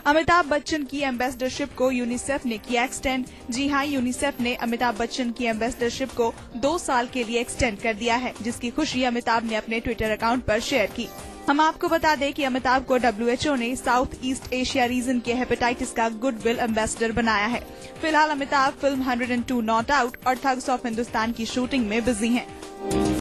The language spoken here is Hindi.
अमिताभ बच्चन की एम्बेसडरशिप को यूनिसेफ ने किया एक्सटेंड। जी हां, यूनिसेफ ने अमिताभ बच्चन की एम्बेसडरशिप को 2 साल के लिए एक्सटेंड कर दिया है, जिसकी खुशी अमिताभ ने अपने ट्विटर अकाउंट पर शेयर की। हम आपको बता दें कि अमिताभ को WHO ने साउथ ईस्ट एशिया रीजन के हेपेटाइटिस का गुडविल एम्बेसडर बनाया है। फिलहाल अमिताभ फिल्म 102 नॉट आउट और थग्स ऑफ हिंदुस्तान की शूटिंग में बिजी हैं।